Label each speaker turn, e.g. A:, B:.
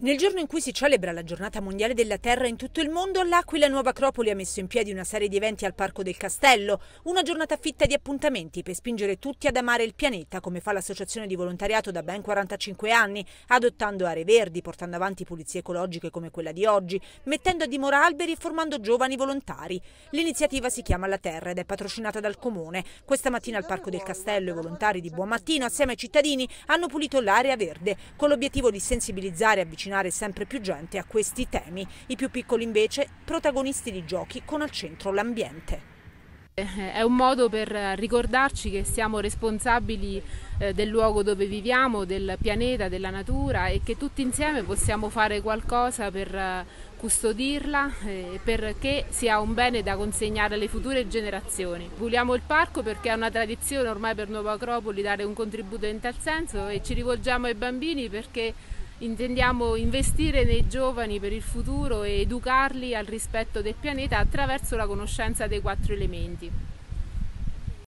A: Nel giorno in cui si celebra la Giornata Mondiale della Terra in tutto il mondo, l'Aquila Nuova Acropoli ha messo in piedi una serie di eventi al Parco del Castello, una giornata fitta di appuntamenti per spingere tutti ad amare il pianeta, come fa l'associazione di volontariato da ben 45 anni, adottando aree verdi, portando avanti pulizie ecologiche come quella di oggi, mettendo a dimora alberi e formando giovani volontari. L'iniziativa si chiama La Terra ed è patrocinata dal Comune. Questa mattina al Parco del Castello i volontari di Buon Mattino, assieme ai cittadini, hanno pulito l'area verde, con l'obiettivo di sensibilizzare e avvicinare sempre più gente a questi temi. I più piccoli invece protagonisti di giochi con al centro l'ambiente.
B: È un modo per ricordarci che siamo responsabili del luogo dove viviamo, del pianeta, della natura e che tutti insieme possiamo fare qualcosa per custodirla perché sia un bene da consegnare alle future generazioni. Puliamo il parco perché è una tradizione ormai per Nuova Acropoli dare un contributo in tal senso e ci rivolgiamo ai bambini perché intendiamo investire nei giovani per il futuro e educarli al rispetto del pianeta attraverso la conoscenza dei 4 elementi.